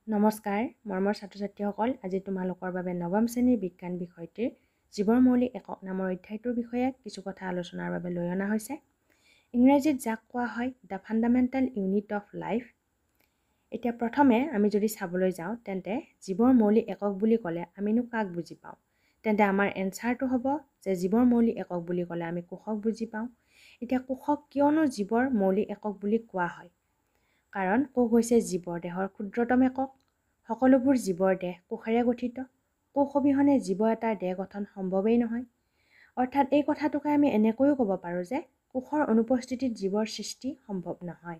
নমস্কাৰ মৰমৰ ছাত্ৰ-ছাত্ৰীসকল আজি তোমালোকৰ বাবে নৱম শ্ৰেণীৰ বিজ্ঞান বিষয়টিৰ জীৱৰ মৌলিক একক নামৰ অধ্যায়টোৰ বিষয়ে কিছু কথা আলোচনাৰ বাবে লৈ অনা হৈছে। ইংৰাজীত যাক কোৱা হয় the fundamental unit of life. এতিয়া প্ৰথমে আমি যদি চাবলৈ যাওঁ তেন্তে জীৱৰ মৌলিক একক বুলি ক'লে আমিনো কাক বুজি পাওঁ? তেন্তে আমাৰ এনচাৰটো হ'ব যে জীৱৰ মৌলিক একক বুলি ক'লে আমি কোষক বুজি পাওঁ। এতিয়া কোষক কিয়নো জীৱৰ মৌলিক একক বুলি কোৱা হয়? কাৰণ কোষ হৈছে জীৱৰ দেহৰ ক্ষুদ্ৰতম একক। সকলোবোৰ জীৱৰ দেহ কোষেৰে গঠিত। কোষ অবিহনে জীৱ এটাৰ দেহ গঠন সম্ভৱেই নহয়। অৰ্থাৎ এই কথাটোকে আমি এনেকৈও ক'ব পাৰোঁ যে কোষৰ অনুপস্থিতিত জীৱৰ সৃষ্টি সম্ভৱ নহয়।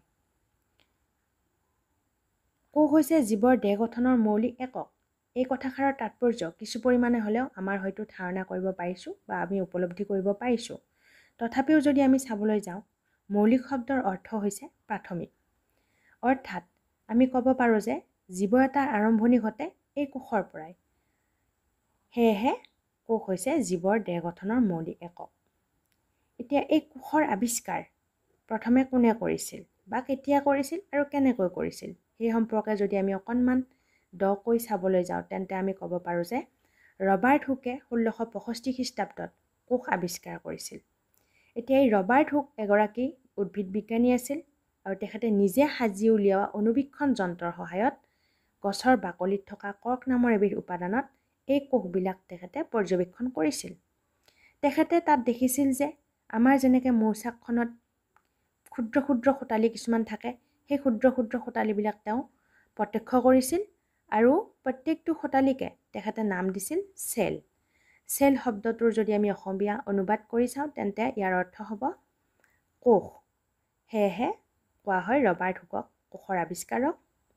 কোষ হৈছে জীৱৰ দেহ গঠনৰ মৌলিক একক। এই কথাষাৰৰ তাৎপৰ্য কিছু পৰিমাণে হ'লেও আমাৰ হয়তো ধাৰণা কৰিব পাৰিছোঁ বা আমি উপলব্ধি কৰিব পাৰিছোঁ। তথাপিও যদি আমি চাবলৈ যাওঁ, মৌলিক শব্দৰ অৰ্থ হৈছে প্ৰাথমিক। অৰ্থাৎ আমি ক'ব পাৰোঁ যে জীৱ এটাৰ আৰম্ভণি ঘটে এই কোষৰ পৰাই। সেয়েহে কোষ হৈছে জীৱৰ দেহ গঠনৰ মৌলিক একক। এতিয়া এই কোষৰ আৱিষ্কাৰ প্ৰথমে কোনে কৰিছিল বা কেতিয়া কৰিছিল আৰু কেনেকৈ কৰিছিল সেই সম্পৰ্কে যদি আমি অকণমান দকৈ চাবলৈ যাওঁ তেন্তে আমি ক'ব পাৰোঁ যে ৰবাৰ্ট হুকে 1665 খ্ৰীষ্টাব্দত কোষ আৱিষ্কাৰ কৰিছিল। এতিয়া এই ৰবাৰ্ট হুক এগৰাকী উদ্ভিদ বিজ্ঞানী আছিল আৰু তেখেতে নিজে সাজি উলিওৱা অনুবীক্ষণ যন্ত্ৰৰ সহায়ত গছৰ বাকলিত থকা কৰ্ক নামৰ এবিধ উপাদানত এই কোষবিলাক তেখেতে পৰ্যবেক্ষণ কৰিছিল। তেখেতে তাত দেখিছিল যে আমাৰ যেনেকৈ মৌচাকখনত ক্ষুদ্ৰ ক্ষুদ্ৰ শোটালি কিছুমান থাকে, সেই ক্ষুদ্ৰ ক্ষুদ্ৰ শোটালিবিলাক তেওঁ প্ৰত্যক্ষ কৰিছিল আৰু প্ৰত্যেকটো শোটালিকে তেখেতে নাম দিছিল চেল। চেল শব্দটোৰ যদি আমি অসমীয়া অনুবাদ কৰি চাওঁ তেন্তে ইয়াৰ অৰ্থ হ'ব কোষ। সেয়েহে কোৱা হয় ৰবাৰ্ট হুকক কোষৰ আৱিষ্কাৰক।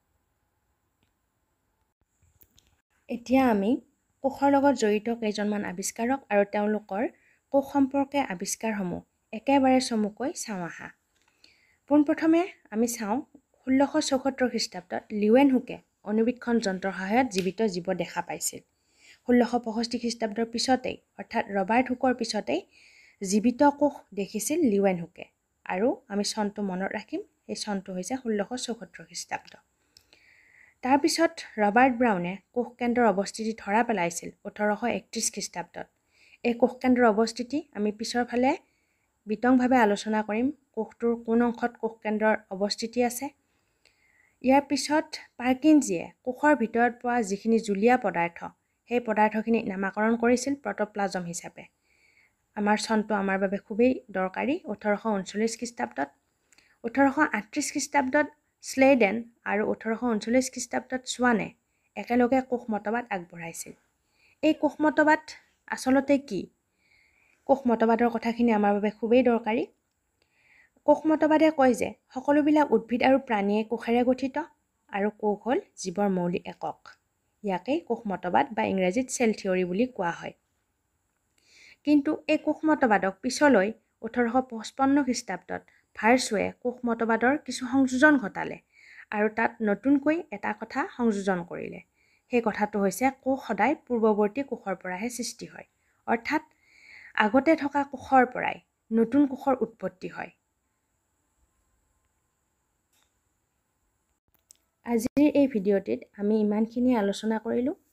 এতিয়া আমি কোষৰ লগত জড়িত কেইজনমান আৱিষ্কাৰক আৰু তেওঁলোকৰ কোষ সম্পৰ্কে আৱিষ্কাৰসমূহ একেবাৰে চমুকৈ চাওঁ আহা। পোনপ্ৰথমে আমি চাওঁ 1674 খ্ৰীষ্টাব্দত লিউৱেন হুকে অনুবীক্ষণ যন্ত্ৰৰ সহায়ত জীৱিত জীৱ দেখা পাইছিল। 1665 খ্ৰীষ্টাব্দৰ পিছতেই অৰ্থাৎ ৰবাৰ্ট হুকৰ পিছতেই জীৱিত কোষ দেখিছিল লিউৱেন হুকে। আৰু আমি চনটো মনত ৰাখিম, সেই চনটো হৈছে 1674 খ্ৰীষ্টাব্দ। তাৰপিছত ৰবাৰ্ট ব্ৰাউনে কোষ কেন্দ্ৰৰ অৱস্থিতি ধৰা পেলাইছিল 1831 খ্ৰীষ্টাব্দত। এই কোষ কেন্দ্ৰৰ অৱস্থিতি আমি পিছৰ ফালে বিতংভাৱে আলোচনা কৰিম, কোষটোৰ কোন অংশত কোষ কেন্দ্ৰৰ অৱস্থিতি আছে। ইয়াৰ পিছত পাৰ্কিনজীয়ে কোষৰ ভিতৰত পোৱা যিখিনি জুলীয়া পদাৰ্থ সেই পদাৰ্থখিনি নামাকৰণ কৰিছিল প্ৰট'প্লাজম হিচাপে। আমাৰ চনটো আমাৰ বাবে খুবেই দৰকাৰী, 1839 খ্ৰীষ্টাব্দত। 1838 খ্ৰীষ্টাব্দত স্লেইডেন আৰু 1839 খ্ৰীষ্টাব্দত সোৱানে একেলগে কোষ মতবাদ আগবঢ়াইছিল। এই কোষ মতবাদ আচলতে কি? কোষ মতবাদৰ কথাখিনি আমাৰ বাবে খুবেই দৰকাৰী। কোষ মতবাদে কয় যে সকলোবিলাক উদ্ভিদ আৰু প্ৰাণীয়ে কোষেৰে গঠিত আৰু কোষ হ'ল জীৱৰ মৌলিক একক। ইয়াকেই কোষ মতবাদ বা ইংৰাজীত চেল থিয়ৰী বুলি কোৱা হয়। কিন্তু এই কোষ মতবাদক পিছলৈ 1855 খ্ৰীষ্টাব্দত ভাৰ্চুৱে কোষ মতবাদৰ কিছু সংযোজন ঘটালে আৰু তাত নতুনকৈ এটা কথা সংযোজন কৰিলে। সেই কথাটো হৈছে কোষ সদায় পূৰ্বৱৰ্তী কোষৰ পৰাহে সৃষ্টি হয়। অৰ্থাৎ আগতে থকা কোষৰ পৰাই নতুন কোষৰ উৎপত্তি হয়। আজিৰ এই ভিডিঅ'টিত আমি ইমানখিনি আলোচনা কৰিলোঁ।